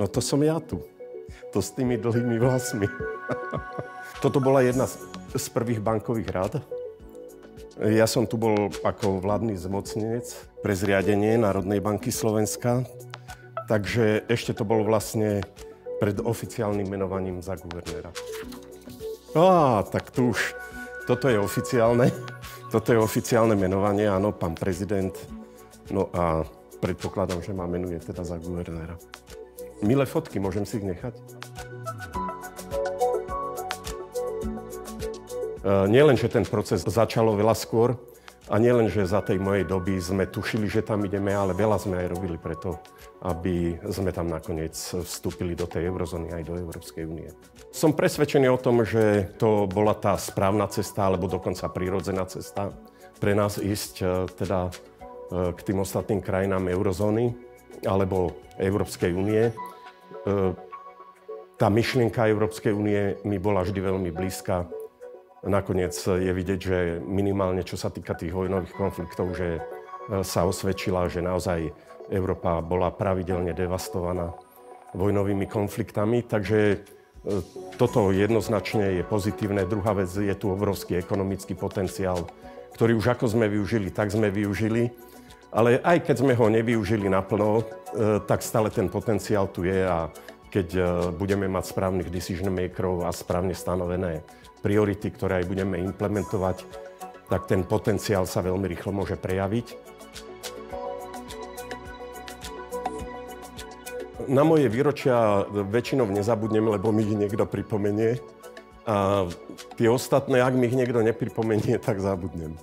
No to som ja tu. To s tými dlhými vlasmi. Toto bola jedna z prvých bankových rád. Ja som tu bol ako vládny zmocnenec pre zriadenie Národnej banky Slovenska. Takže ešte to bolo vlastne pred oficiálnym menovaním za guvernéra. Tak tu už, toto je oficiálne. Toto je oficiálne menovanie, áno, pán prezident. No a predpokladám, že ma menuje teda za guvernéra. Milé fotky, môžem si ich nechať? Nielen, že ten proces začalo veľa skôr a nielen, že za tej mojej doby sme tušili, že tam ideme, ale veľa sme aj robili preto, aby sme tam nakoniec vstúpili do tej eurozóny aj do Európskej únie. Som presvedčený o tom, že to bola tá správna cesta, alebo dokonca prirodzená cesta pre nás ísť teda k tým ostatným krajinám eurozóny alebo Európskej únie. Tá myšlienka Európskej únie mi bola vždy veľmi blízka. Nakoniec je vidieť, že minimálne čo sa týka tých vojnových konfliktov, že sa osvedčila, že naozaj Európa bola pravidelne devastovaná vojnovými konfliktami. Takže toto jednoznačne je pozitívne. Druhá vec, je tu obrovský ekonomický potenciál, ktorý už ako sme využili, tak sme využili. Ale aj keď sme ho nevyužili naplno, tak stále ten potenciál tu je a keď budeme mať správnych decision makerov a správne stanovené priority, ktoré aj budeme implementovať, tak ten potenciál sa veľmi rýchlo môže prejaviť. Na moje výročia väčšinou nezabudnem, lebo mi ich niekto pripomenie. A tie ostatné, ak mi ich niekto nepripomenie, tak zabudnem.